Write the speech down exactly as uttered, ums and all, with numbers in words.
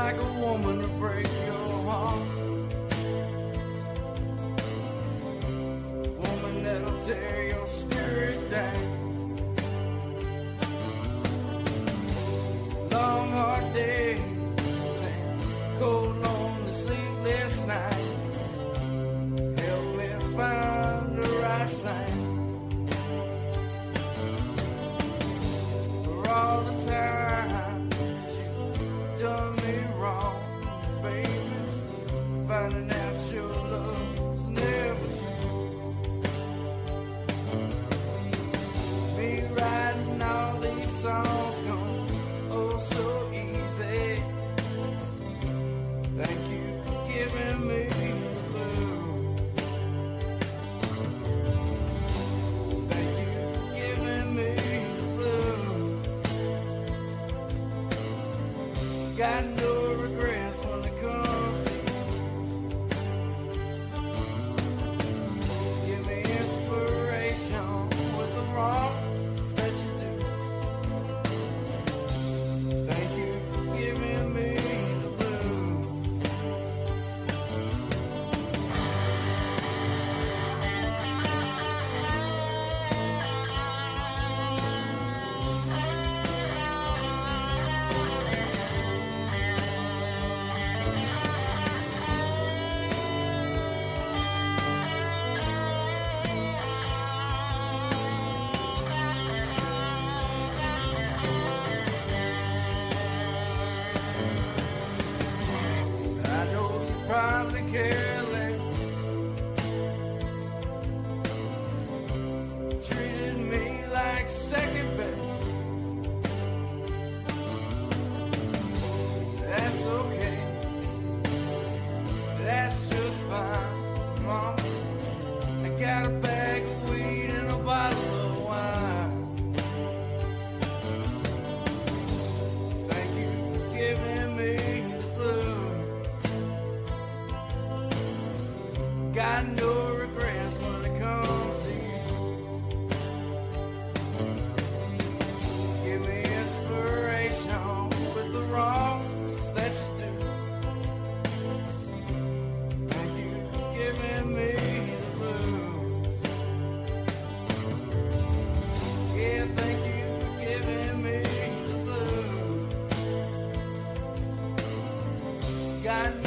like a woman to break your heart. Woman that'll tear your spirit down. Long hard days and cold, lonely, sleepless nights. Help me find the right sign. For all the times you've done me wrong, baby, finding out your love's never true. Me writing all these songs comes oh so easy. Thank you for giving me the blues. Thank you for giving me the blues. Got no regrets when it comes to you. Give me inspiration with the wrongs that you do. Thank you for giving me the blues. I know you probably care less. Treated me like second best. That's okay. That's just fine, Mama. I got a bag of weed and a bottle of wine. Thank you for giving me the blues. Got no regrets when it comes to you. Give me inspiration with the wrongs that you do. Thank you for giving me the blues. Yeah, thank you for giving me the blues. Got